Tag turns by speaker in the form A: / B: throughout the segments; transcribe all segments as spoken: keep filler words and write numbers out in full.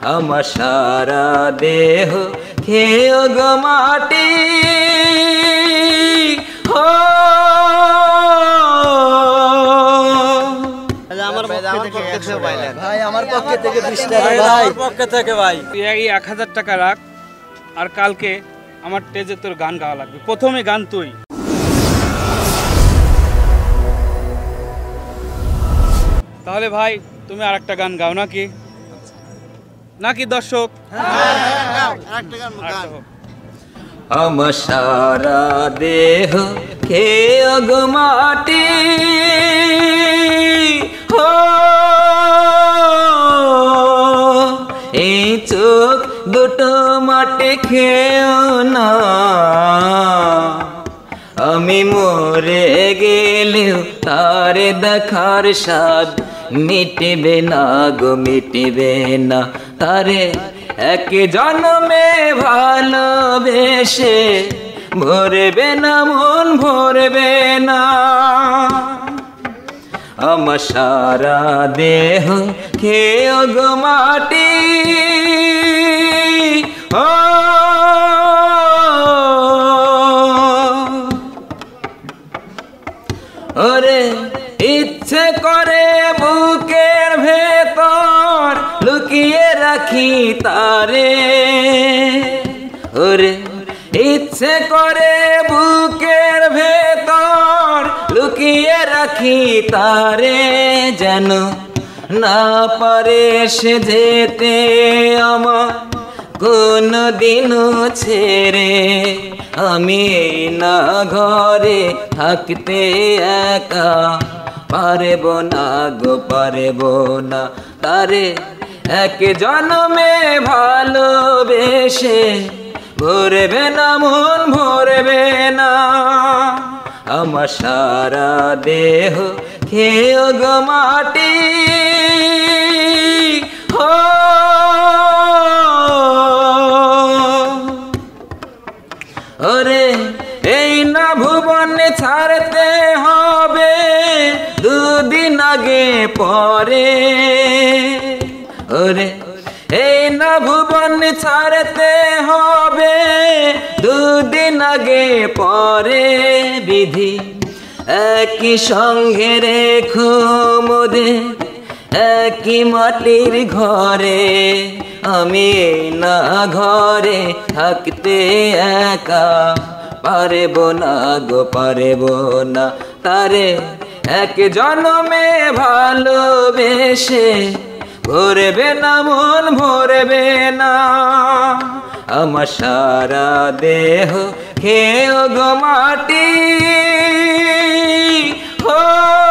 A: আমার সারা দেহ খেয়ে গো মাটি হো
B: ভাই আমার পক্ষে থেকে বিশ টাকা ভাই
C: আমার পক্ষে থেকে ভাই তুই এই এক হাজার টাকা রাখ আর কালকে আমার স্টেজে তোর গান গাওয়া লাগবে প্রথমে গান তুই তাহলে ভাই তুমি আর একটা গান গাও নাকি নাকি দর্শক
A: আমার সারা দেহ খেয়ে গো মাটি হো এই চোখ দুটো মাটি খেয়েও না আমি মরে গেলেও তারে দেখার স্বাদ মিটবে না গো মিটবে না তারে এক জন্মে ভালোবেসে ভরবে না মন ভরবে না আমার সারা দেহ খেয়ে গো মাটি ও ওরে ইচ্ছে করে বুকের ভেতর লুকিয়ে রাখি তারে ওরে ইচ্ছে করে বুকের ভেতর লুকিয়ে রাখি তারে যেন না পারে সে যেতে আমার কোনো দিনও ছেড়ে আমি না ঘরে থাকতে একা পারব না গো পারব না তারে এক জন্মে ভালোবেসে ভরবে না মন ভরবে না আমার সারা দেহ খেয়ে গো মাটি হো ওরে এই না ভুবন ছাড়তে হবে দুদিন আগে পরে ওরে এই না ভুবন ছাড়তে হবে দুদিন আগে পরে বিধি একই সঙ্গে রেখো মোদের একই মাটির ঘরে আমি না ঘরে থাকতে একা পারব না গো পারব না তারে এক জন্মে ভালোবেসে ভরবে না মন ভরবে না আমার সারা দেহ খেয়ে গো মাটি হো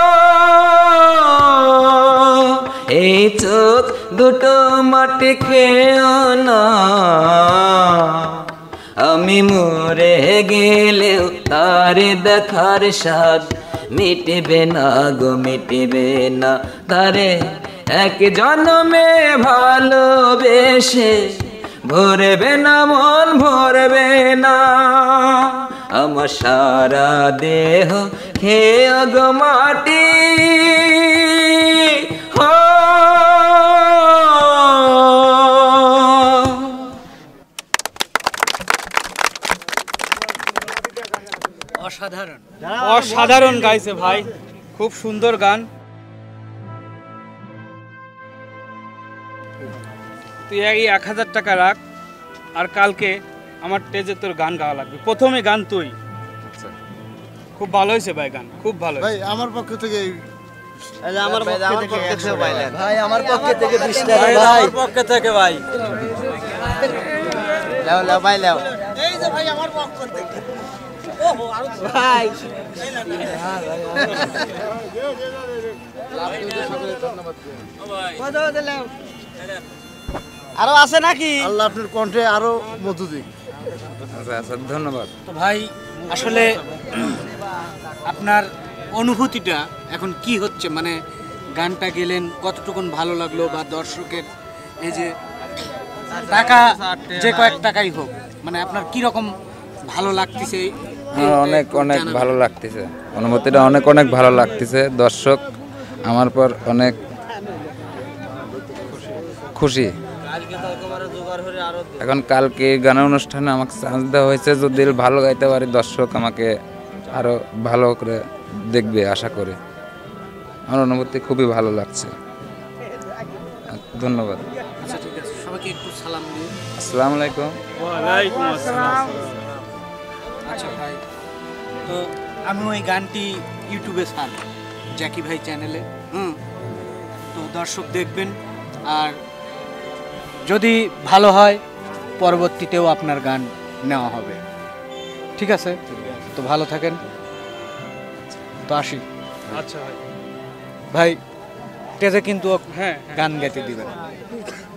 A: এই চোখ দুটো মাটি খেয়েও না আমি মরে গেলেও তারে দেখার স্বাদ মিটবে না গো মিটবে না তারে এক জন্মে ভালোবেসে ভরবে না মন ভরবে না আমার সারা দেহ খেয়ে গো মাটি হো
C: অসাধারণ অসাধারণ গাইছে ভাই খুব সুন্দর গান তুই এই এক হাজার টাকা রাখ আর কালকে আমার স্টেজে তোর গান গাওয়া লাগবে প্রথমে গান তুই খুব ভালো হয়েছে ভাই গান খুব ভালো
B: ভাই আমার পক্ষ থেকে আমার পক্ষ থেকে ভাই আমার পক্ষে থেকে বিশ টাকা ভাই
C: আমার পক্ষে থেকে ভাই
B: লাও লাও ভাই লাও
D: এই যে ভাই আমার পক্ষ থেকে ওহো আর
B: ভাই
D: আরো আছে নাকি
B: আল্লাহ আপনার কণ্ঠে আরো মধু দিক
A: আচ্ছা আচ্ছা ধন্যবাদ
D: তো ভাই আসলে আপনার অনুভূতিটা এখন কি হচ্ছে মানে গানটা গেলেন কতটুকুন ভালো লাগলো বা দর্শকের এই যে টাকা যে কয়েক টাকাই হোক মানে আপনার কি রকম ভালো লাগতেছে
E: অনেক অনেক ভালো লাগতেছে অনুভূতিটা অনেক অনেক ভালো লাগতেছে দর্শক আমার পর অনেক খুশি এখন কালকে গানের অনুষ্ঠানে আমাকে চান্স দেওয়া হয়েছে, যদি ভালো গাইতে পারি দর্শক আমাকে আরো ভালো করে দেখবে আশা করি। আমার অনুভূতি খুবই ভালো লাগছে। ধন্যবাদ।
D: আচ্ছা ঠিক আছে, সবাইকে একটু সালাম দিন।
E: আসসালামু আলাইকুম।
C: ওয়ালাইকুম আসসালাম।
D: আচ্ছা ভাই, তো আমি ওই গানটি ইউটিউবে ছাড়ব জ্যাকি ভাই চ্যানেলে। হুম, তো দর্শক দেখবেন, আর যদি ভালো হয় পরবর্তীতেও আপনার গান নেওয়া হবে। ঠিক আছে, তো ভালো থাকেন, তো আসি।
C: আচ্ছা ভাই।
D: ভাই স্টেজে কিন্তু
C: হ্যাঁ
D: গান গাইতে দিবেন।